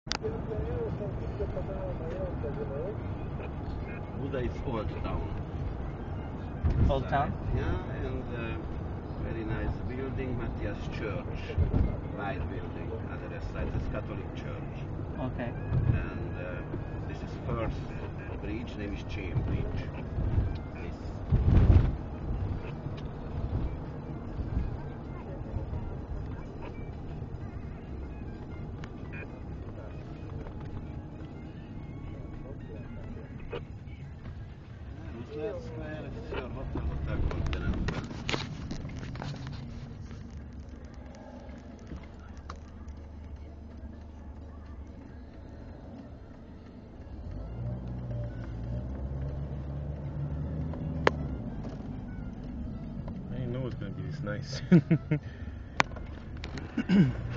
Buda is old town. Old town? Yeah, and very nice building, Matthias Church. White building, other side is Catholic Church. Okay. And this is first bridge, name is Chain Bridge. This. Roosevelt Square, this is your hotel Continental. I didn't know it was going to be this nice.